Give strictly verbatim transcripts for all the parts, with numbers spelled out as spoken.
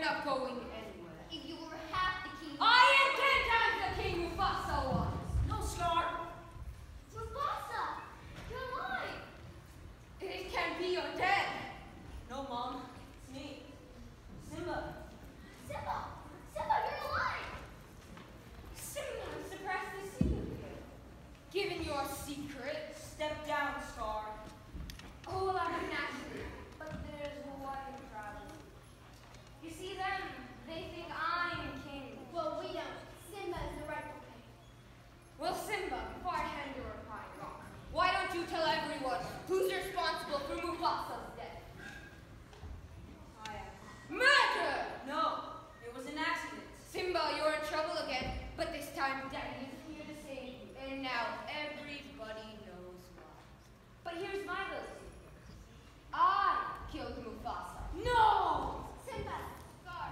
not going anywhere. If you were half the king... I am ten times the king Mufasa was. No, Scar. Mufasa! You're alive! It can't be you're dead. No, Mom. It's me. Simba. Simba! Simba, you're alive! Simba, I'm surprised to see you here. Given your secret. Step down, Scar. Oh, well, I'm an accident. But there's one problem. You see them? They think I'm king. Well, we don't. Simba is the rightful king. Well, Simba, before I hand your reply wrong, why don't you tell everyone who's responsible for Mufasa's death? I am. Murder! No, it was an accident. Simba, you're in trouble again, but this time Daddy is here to save you, and now everybody knows why. But here's my little secret. I killed Mufasa. No! Simba! Scar!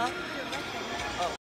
Mufasa.